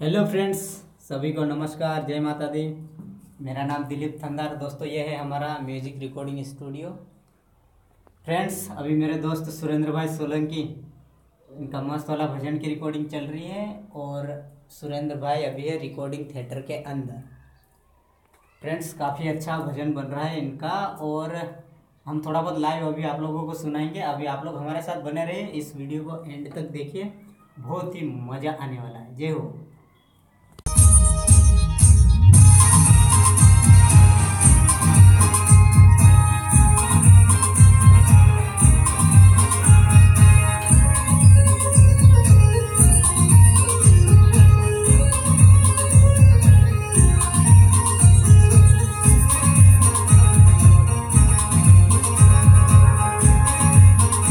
Hello friends, सभी को नमस्कार, जय माता दी। मेरा नाम दिलीप थंदार। दोस्तों, ये है हमारा म्यूजिक रिकॉर्डिंग स्टूडियो। फ्रेंड्स, अभी मेरे दोस्त सुरेंद्र भाई सोलंकी, इनका मस्त वाला भजन की रिकॉर्डिंग चल रही है और सुरेंद्र भाई अभी है रिकॉर्डिंग थिएटर के अंदर। फ्रेंड्स, काफ़ी अच्छा भजन बन रहा है इनका और हम थोड़ा बहुत लाइव अभी आप लोगों को सुनाएंगे। अभी आप लोग हमारे साथ बने रहिए, इस वीडियो को एंड तक देखिए, बहुत ही मज़ा आने वाला है। जय हो।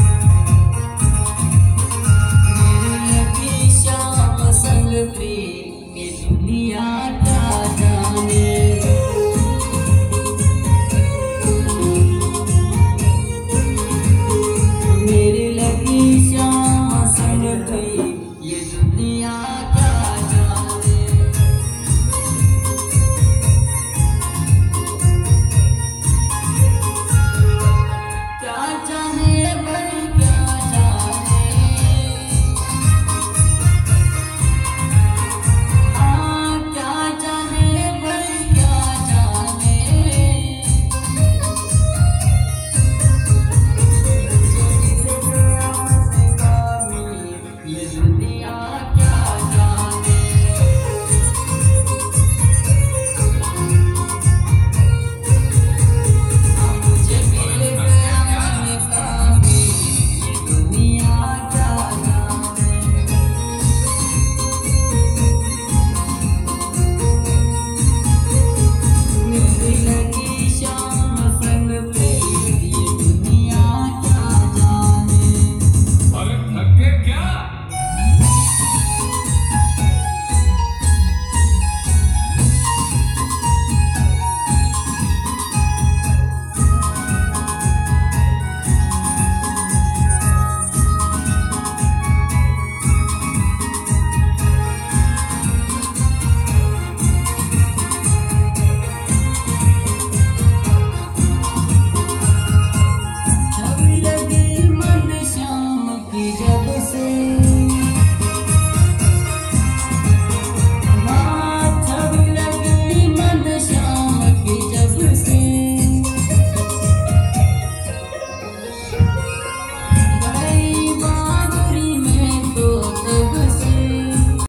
श्याम संग प्रिय